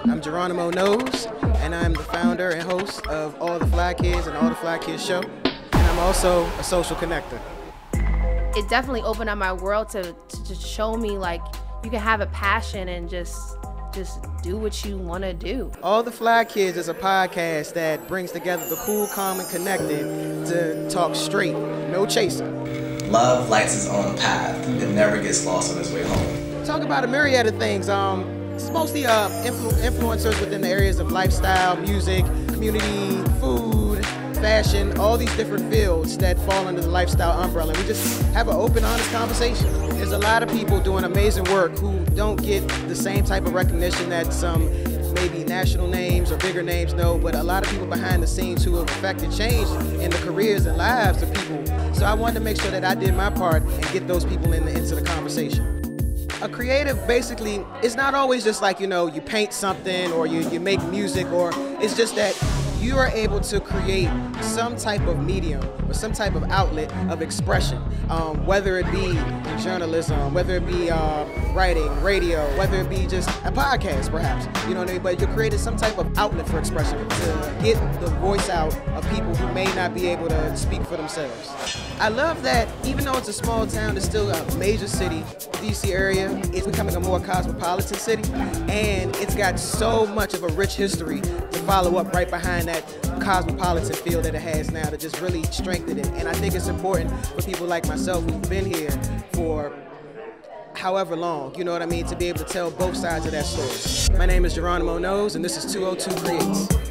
I'm Geronimo Knows, and I'm the founder and host of All the Fly Kids and All the Fly Kids Show. And I'm also a social connector. It definitely opened up my world to show me like you can have a passion and just do what you want to do. All the Fly Kids is a podcast that brings together the cool, calm, and connected to talk straight, no chasing. Love lights its own path. It never gets lost on its way home. Talk about a myriad of things. It's mostly influencers within the areas of lifestyle, music, community, food, fashion, all these different fields that fall under the lifestyle umbrella. We just have an open, honest conversation. There's a lot of people doing amazing work who don't get the same type of recognition that some maybe national names or bigger names know, but a lot of people behind the scenes who have affected change in the careers and lives of people. So I wanted to make sure that I did my part and get those people into the conversation. A creative basically is not always just like, you paint something or you make music, or it's just that you are able to create some type of medium or some type of outlet of expression, whether it be in journalism, whether it be writing, radio, whether it be just a podcast perhaps, you know what I mean? But you're creating some type of outlet for expression to get the voice out of people who may not be able to speak for themselves. I love that even though it's a small town, it's still a major city, DC area. It's becoming a more cosmopolitan city, and it's got so much of a rich history to follow up right behind that cosmopolitan feel that it has now to just really strengthen it. And I think it's important for people like myself who've been here for however long, you know what I mean, to be able to tell both sides of that story. My name is Geronimo Knows, and this is 202 Creates.